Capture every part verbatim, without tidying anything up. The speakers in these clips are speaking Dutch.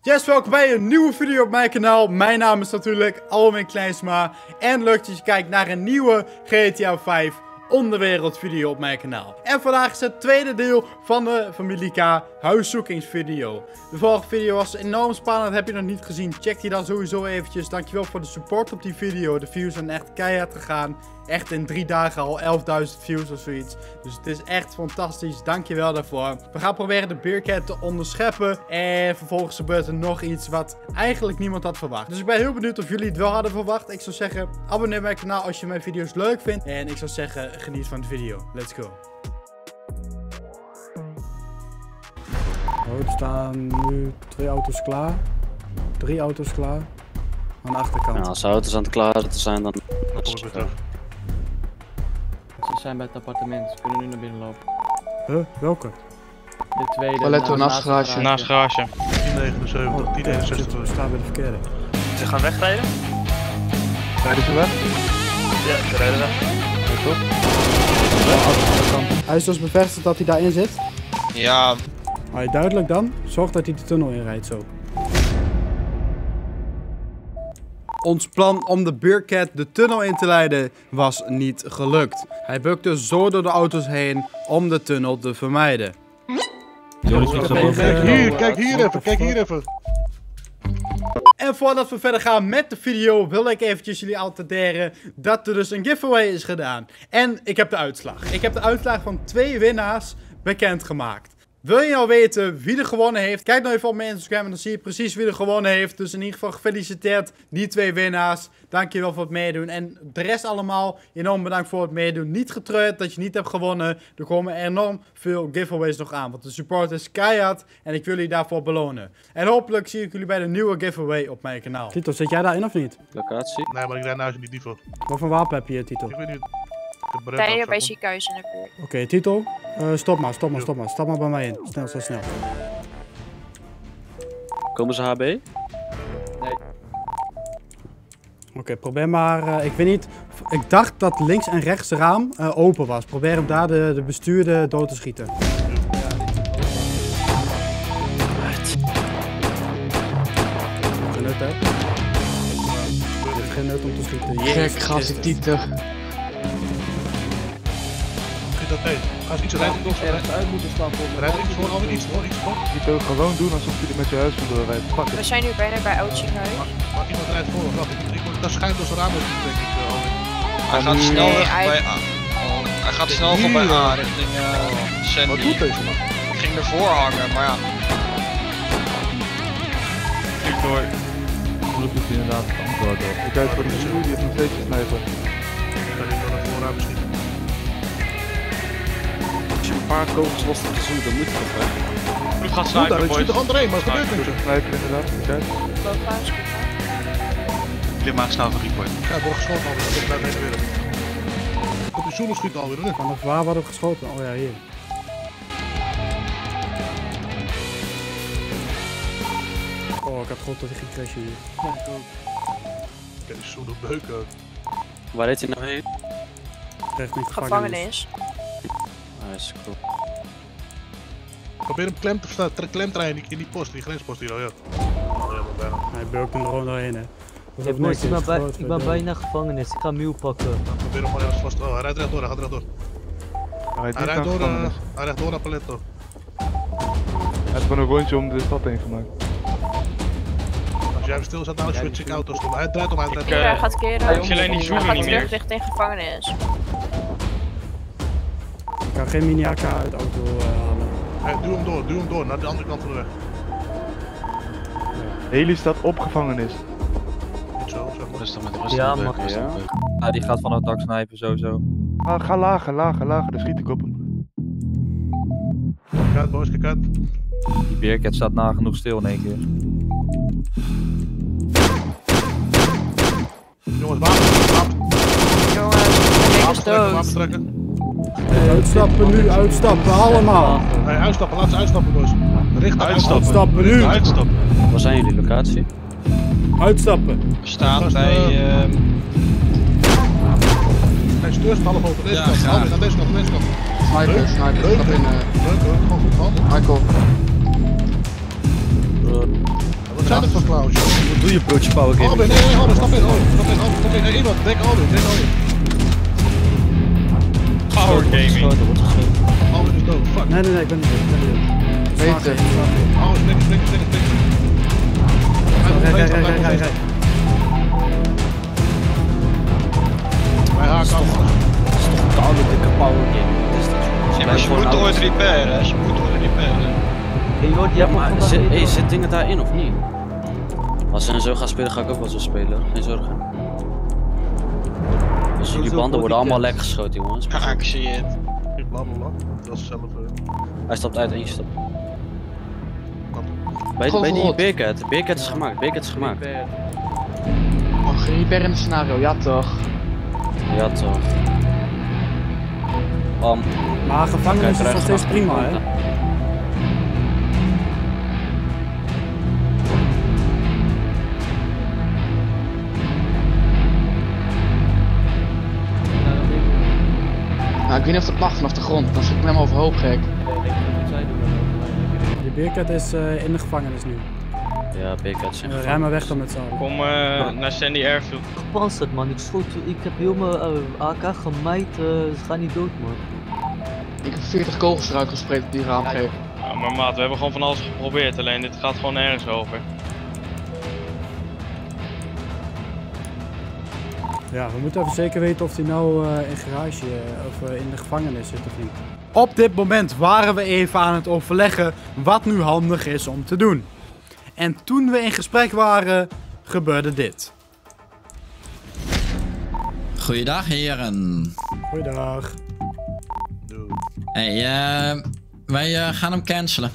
Yes, welkom bij een nieuwe video op mijn kanaal. Mijn naam is natuurlijk Alwin Kleinsma. En leuk dat je kijkt naar een nieuwe G T A vijf onderwereld video op mijn kanaal. En vandaag is het tweede deel van de Familie K huiszoekingsvideo. De vorige video was enorm spannend, heb je nog niet gezien, check die dan sowieso eventjes. Dankjewel voor de support op die video. De views zijn echt keihard gegaan. Echt in drie dagen al elfduizend views of zoiets. Dus het is echt fantastisch. Dankjewel daarvoor. We gaan proberen de Bearcat te onderscheppen. En vervolgens gebeurt er nog iets wat eigenlijk niemand had verwacht. Dus ik ben heel benieuwd of jullie het wel hadden verwacht. Ik zou zeggen, abonneer op mijn kanaal als je mijn video's leuk vindt. En ik zou zeggen, geniet van de video. Let's go. Oh, er staan nu twee auto's klaar. Drie auto's klaar. Aan de achterkant. Nou, als de auto's aan het klaren te zijn, dan... Dan kom ik weer terug. Ze zijn bij het appartement, ze kunnen nu naar binnen lopen. Huh? Welke? De tweede. Toiletto naast het garage. Naast garage. tien negenenzeventig, tien eenenzestig. We staan bij de verkeerde. Ze gaan wegrijden? Rijden ze weg? Ja, ze rijden weg. Hij is dus bevestigd dat hij daarin zit. Ja. Maar duidelijk dan, zorg dat hij de tunnel inrijdt zo. Ons plan om de Bearcat de tunnel in te leiden was niet gelukt. Hij bukte zo door de auto's heen om de tunnel te vermijden. Kijk hier, kijk hier even, kijk hier even. En voordat we verder gaan met de video wil ik eventjes jullie attenderen dat er dus een giveaway is gedaan. En ik heb de uitslag. Ik heb de uitslag van twee winnaars bekendgemaakt. Wil je nou weten wie er gewonnen heeft? Kijk nou even op mijn Instagram en dan zie je precies wie er gewonnen heeft. Dus in ieder geval gefeliciteerd die twee winnaars. Dankjewel voor het meedoen. En de rest allemaal enorm bedankt voor het meedoen. Niet getreurd dat je niet hebt gewonnen. Er komen enorm veel giveaways nog aan. Want de support is keihard en ik wil jullie daarvoor belonen. En hopelijk zie ik jullie bij de nieuwe giveaway op mijn kanaal. Tito, zit jij daarin of niet? Locatie? Nee, maar ik rijd nou niet Divo. Wat voor wapen heb je, Tito? Ik weet niet. Zijn hier bij ziekenhuis in de buurt. Oké, okay, Tito. Uh, stop maar, stop maar, stop maar. Stap maar bij mij in. Snel, snel, snel. Komen ze H B? Nee. Oké, okay, probeer maar. Uh, ik weet niet. Ik dacht dat links en rechts raam uh, open was. Probeer hem daar de, de bestuurder dood te schieten. Ja. Geen nut, hè? Het heeft geen nut om te schieten. Gek, gast, ik Tito. Dat nee, ga eens iets rijden. Ergens uit moeten stappen. Rijd iets voor, alweer iets voor, iets voor. Tito, gewoon doen alsof je er met je huis van doorrijdt. Pak We het. zijn nu bijna bij oud ziekenhuis. Maar iemand rijdt voor of wat? Ik word daar schijnt door zijn raam uit, denk ik. Hij gaat snel Nee, weg hij- bij A. Oh, hij gaat snel van bij A richting uh, Wat Sandy. doet deze man? Ik ging ervoor hangen, maar ja. Ik door. Gelukkig is inderdaad het antwoord op. Ik kijk voor de bestuur, die heeft nog steeds een sniper. Ik ga niet door naar voorraad misschien. Als je een paar kogels los hebt gezoend, dan moet je toch weg. Ik ga snipen, boys. Ik er gewoon doorheen, maar het gebeurt niks. Sniper inderdaad, kijk. Klim maar snel van Reaper. Ja, ik word geschoten alweer, ik blijf mee weer. Op de zoenen schiet alweer, hè? Vanaf waar wordt er geschoten? Oh ja, hier. Oh, ik had gehoord dat hij ging crashen hier. Ja, ik ook. Kijk, die zoenen beuken. Waar heet hij nou heen? Richting Gevangenis. Ah, is cool. Probeer hem klem te staan, klem te rijden in die post, die grenspost hier al, ja. Oh, ja, maar bijna. Hij beukt hem er gewoon doorheen, hè. Dat Ik ben, ik ben, bij, ik ben bijna gevangenis, ik ga Miel pakken. Probeer hem maar ergens vast. Oh, hij rijdt rechtdoor, hij gaat rechtdoor. Hij Hij rijdt door, uh, hij rijdt door naar Paletto. Hij heeft gewoon een rondje om de stad heen gemaakt. Als jij hem stil zet, dan switch ik auto's. Hij draait om, hij draait om. Hij gaat keren. Ik zie alleen die Hij zoenen gaat niet terug meer. richting gevangenis. Ik kan geen mini A K uit de auto uh, halen. Hey, duw hem door, duw hem door, naar de andere kant van de weg. Heli staat op gevangenis. Niet zo, zeg maar. Rustig met rustig. Ja, met mag beuken, ja. rustig met beuken. Ja, die gaat van het dak snijpen sowieso. Ga, ga lager, lager, lager, dan schiet ik op hem. Kijk uit, boys, kijk uit. Die Bearcat staat nagenoeg stil in één keer. Jongens, wapen, wapen. Jongens, de Wapen is trekken, wapen dood. trekken. Uitstappen nu, uitstappen, allemaal! Hey, uitstappen, laat ze uitstappen, boys. Richt Uitstappen. Uitstappen nu! Uitstappen. Waar zijn jullie locatie? Uitstappen! We staan Gast, bij... eh, Uh, Hij stuurt ze allemaal op deze Ja, kant. graag. Alweer naar deze kant, naar deze kant. Sniper, sniper, stap in. Leuk hoor, gewoon goed man. Michael. Hij zijn het van Klaus? Wat doe je broodje Power Gaming? Albin, nee, nee, Albin, stap in, Albin, stap in, Albin, stap in. Nee, iemand, denk Albin, denk Albin. Power gaming. Albin is dood, fuck. Nee, nee, nee, ik ben niet dood. Ik ben niet dood. Weet Slagen, het. slagen. Albin, slikken, slikken, slikken, slikken. Rij, rij, rij, rij, rij, rij. Wij haken af. Koude dikke Power Gaming. Wat is dat? Ja, maar je moet ooit repairen, hè. Je moet ooit repairen. Hey Jord, Ja, jij hebt maar vandaag zit, weer- hey, zit dingen daarin of niet? Als ze zo gaan spelen, ga ik ook wel zo spelen. Geen zorgen. Dus jullie Sowieso banden worden allemaal bodycams. lek geschoten, jongens. Ja, ik zie het. Blablabla. Dat is zelf. eh, Hij stapt uit en je stapt. Bij, Gewoon bij die verrot. Bearcat. Bearcat is gemaakt. Bearcat is gemaakt. Oh, geen repair in het scenario, ja toch. Ja, toch. Um, Maar gevangenis is nog steeds prima, hè? Nou, ik weet niet of dat mag vanaf de grond, dan zit ik helemaal overhoop gek. Die Bearcat is uh, in de gevangenis nu. Ja, Bearcat is in Uh, gevangenis. rij maar weg dan met z'n allen. Kom uh, naar Sandy Airfield. Gepantserd man, ik schoot, ik heb heel mijn uh, A K gemaaid, uh, ze gaan niet dood man. Ik heb veertig kogels eruit gespreid op die raamgever. Ja, maar maat, we hebben gewoon van alles geprobeerd, alleen dit gaat gewoon nergens over. Ja, we moeten even zeker weten of hij nou uh, in garage uh, of uh, in de gevangenis zit of niet. Op dit moment waren we even aan het overleggen wat nu handig is om te doen. En toen we in gesprek waren, gebeurde dit. Goeiedag heren. Goeiedag. Hey, uh, wij uh, gaan hem cancelen.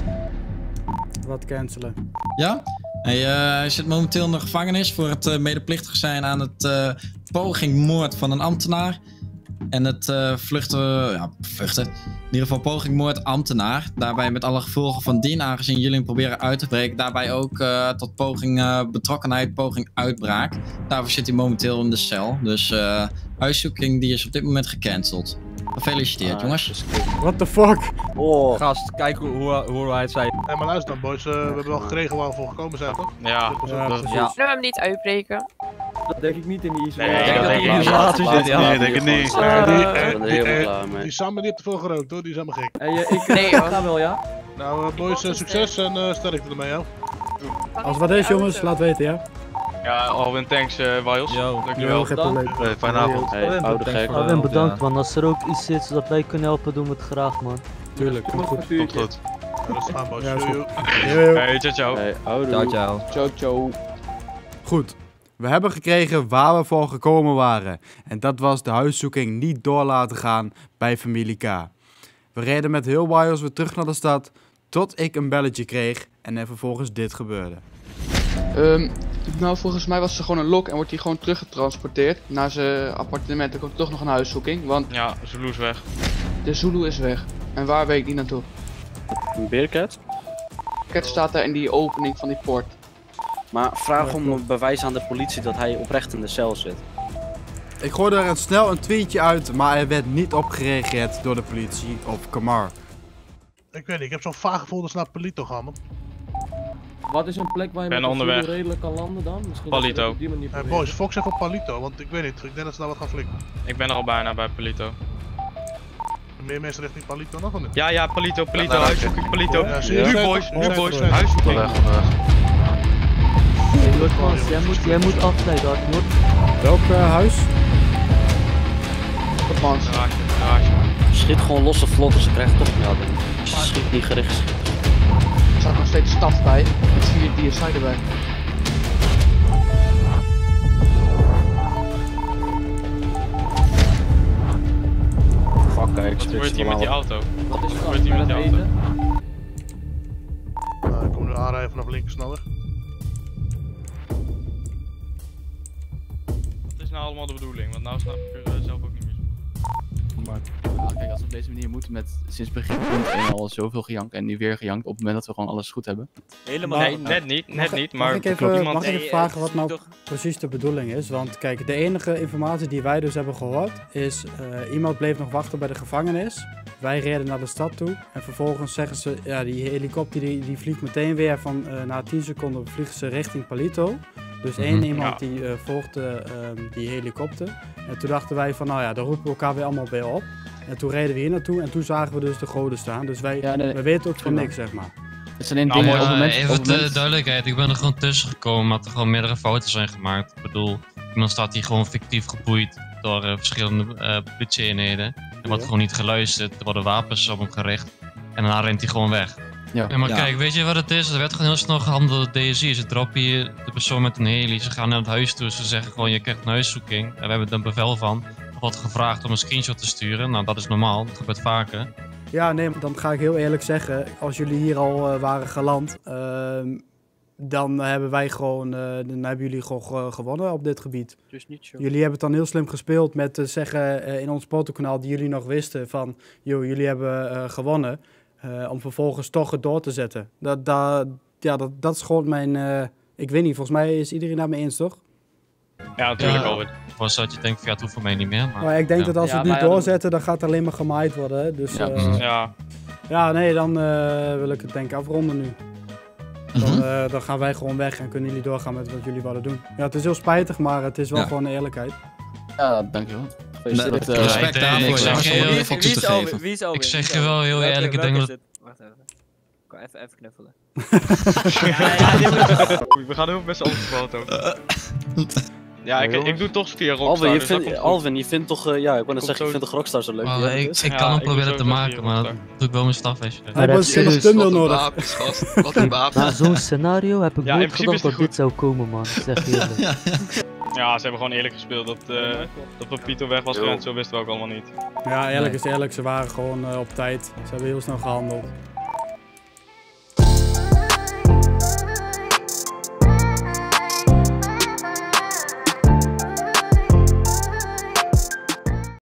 Wat cancelen? Ja? Hey, uh, hij zit momenteel in de gevangenis voor het uh, medeplichtig zijn aan het uh, pogingmoord van een ambtenaar. En het uh, vluchten, ja, vluchten. In ieder geval pogingmoord ambtenaar. Daarbij met alle gevolgen van dien, aangezien jullie hem proberen uit te breken. Daarbij ook uh, tot poging uh, betrokkenheid, poging uitbraak. Daarvoor zit hij momenteel in de cel. Dus uh, huiszoeking die is op dit moment gecanceld. Gefeliciteerd, Ah, jongens. What the fuck? Oh. Gast, kijk hoe, hoe, hoe hij het zei. Hé, maar luister dan, boys. Uh, we hebben wel gekregen waar we voor gekomen zijn, toch? Ja, Ja, dat, precies. Ja. Kunnen we hem niet uitbreken? Dat denk ik niet in die Nee, isolatie. ik denk dat hij hij in in isolatie Laat- zit, ja. laat- Nee, denk ik laat- niet. laat- Nee, die- laat- eh, Ik ben er die- helemaal eh, klaar mee. Die Sam die heeft te veel gerookt, hoor. Die is helemaal gek. Hey, uh, ik Nee, uh, hoor. ga wel, ja? Nou, uh, boys, uh, succes en uh, sterkte ermee, joh. Als wat is jongens, laat weten ja. ja, Alwin, thanks, uh, Wiles. Yo. Dankjewel. Yo, geen probleem. Hey, fijne avond. Hey, Alwin, oude thanks gek. voor de Alwin, help, bedankt ja. man, als er ook iets is dat wij kunnen helpen, doen we het graag man. Tuurlijk, komt goed. Komt goed. Rustig aan, boys. Ja, is Yo, goed. yo. Yo, yo. Hey, ciao, ciao. Hey, oude. Ciao, ciao. Ciao, ciao. Goed, we hebben gekregen waar we voor gekomen waren. En dat was de huiszoeking niet door laten gaan bij familie K. We reden met heel Wiles weer terug naar de stad, tot ik een belletje kreeg en er vervolgens dit gebeurde. Um, nou, volgens mij was er gewoon een lok en wordt hij gewoon teruggetransporteerd naar zijn appartement. Er komt toch nog een huiszoeking, want Ja, Zulu is weg. de Zulu is weg. En waar weet ik niet naartoe? Een Bearcat? Ket staat daar in die opening van die poort. Maar vraag om een bewijs aan de politie dat hij oprecht in de cel zit. Ik gooide er snel een tweetje uit, maar er werd niet op gereageerd door de politie of Kamar. Ik weet niet, ik heb zo'n vaag gevoel dat ze naar Palito gaan, man. Wat is een plek waar je Ben met een onderweg. Zulu redelijk kan landen dan? Misschien Palito. dat we dat op die manier Hey, proberen. boys, Fox even op Palito, want ik weet niet. Ik denk dat ze daar wat gaan flikken. Ik ben er al bijna bij Palito. Meer mensen richting Palito nog of niet? Ja, ja, Palito, Palito, huiszoeking, Palito. Ja, zie je? Nu boys, nu Ja, boys, ja. huiszoeking. Hey Jord, Frans, jij moet, jij moet afleiden hard Jord. Welk uh, huis? Tot mans. Garage, garage. Schiet gewoon losse vlotten, ze krijgen toch melding. Schiet niet gericht. Er staat nog steeds staf bij. Met vier D S I erbij. Fuck, kijk, ik Wat spits gebeurt hier met die auto? Wat is er gebeurt hier met die auto? Nou, ik kom nu aanrijden vanaf linker snelweg. Wat is nou allemaal de bedoeling? Want nou snap ik er uh, zelf ook niet meer zo. gemaakt. Ja, kijk, als we op deze manier moeten met sinds begin punt één al zoveel gejankt en nu weer gejankt op het moment dat we gewoon alles goed hebben. Helemaal Maar- nee, net niet, net Mag- niet, maar Mag ik er even, klopt iemand. mag ik even Nee, vragen eh, wat nou toch- precies de bedoeling is? Want kijk, de enige informatie die wij dus hebben gehoord is... eh, iemand bleef nog wachten bij de gevangenis. Wij reden naar de stad toe. En vervolgens zeggen ze... Ja, die helikopter die, die vliegt meteen weer van... eh, na tien seconden vliegen ze richting Palito. Dus één Mhm. iemand Ja. die eh, volgde ehm, die helikopter. En toen dachten wij van... Nou ja, dan roepen we elkaar weer allemaal weer op. En toen reden we hier naartoe. En toen zagen we dus de goden staan. Dus wij, Ja, nee, wij weten ook van prima. niks, zeg maar. Het zijn alleen Nou, dingen maar, op het moment... even op het de moment- duidelijkheid, ik ben er gewoon tussen gekomen omdat er gewoon meerdere fouten zijn gemaakt. Ik bedoel, iemand staat hier gewoon fictief geboeid door uh, verschillende uh, politieeenheden. Er wordt Ja. gewoon niet geluisterd, er worden wapens op hem gericht en daarna rent hij gewoon weg. Ja. Ja, maar Ja. kijk, weet je wat het is? Er werd gewoon heel snel gehandeld door de D S I. Ze droppen hier de persoon met een heli, ze gaan naar het huis toe, ze zeggen gewoon je krijgt een huiszoeking. En we hebben er een bevel van. Er wordt gevraagd om een screenshot te sturen, nou dat is normaal, dat gebeurt vaker. Ja, nee, dan ga ik heel eerlijk zeggen, als jullie hier al uh, waren geland, uh, dan hebben wij gewoon, uh, dan hebben jullie gewoon ge gewonnen op dit gebied. Dus niet zo. Jullie hebben het dan heel slim gespeeld met te zeggen uh, in ons protokanaal die jullie nog wisten van, joh, jullie hebben uh, gewonnen, uh, om vervolgens toch het door te zetten. Dat, dat, ja, dat, dat is gewoon mijn, uh, ik weet niet, volgens mij is iedereen daar mee eens, toch? Ja, natuurlijk Ja. wel. Was dat je denkt van ja, het hoeft voor mij niet meer. Maar, Maar ik denk ja. dat als we Ja, het nu maar ja, dan- doorzetten, dan gaat het alleen maar gemaaid worden. Hè? Dus Ja, ja, precies. Ja, ja, nee, dan uh, wil ik het denk ik afronden nu. Dan, Mhm. uh, dan gaan wij gewoon weg en kunnen jullie doorgaan met wat jullie willen doen. Ja, het is heel spijtig, maar het is wel Ja. gewoon eerlijkheid. Ja, dankjewel. Nee, Dat, eh, respect ik daarvoor. denk- Ja, ik om zeg er heel- even op toe te geven. Wie is Alwin? Ik zeg je wel heel eerlijk, ik denk dat... Wacht even. Ik kan even, even knuffelen. we gaan heel met z'n allen op de foto. Ja, ik, jongens. ik doe toch via Rockstar. Alwin, je, dus dat vindt, komt goed. Alwin, je vindt toch, uh, ja, ik wou net Komt zeggen, je zo- vindt toch Rockstar zo leuk? Oh, Ja, ik, dus. ik Ja, kan hem ik doe proberen te sowieso maken, via maar Rockstar. dat doe ik wel mijn stafwestje. Hij heeft geen thumbnail nodig. wapens, gast. Wat een wapens. Na zo'n scenario heb ik Ja, in nooit principe is gedacht dat het dit zou komen, man. Ik zeg je eerlijk. Ja, ze hebben gewoon eerlijk gespeeld. Dat, uh, dat Papito weg was Yo. gerend, zo wisten we ook allemaal niet. Ja, eerlijk Nee. is eerlijk, ze waren gewoon uh, op tijd. Ze hebben heel snel gehandeld.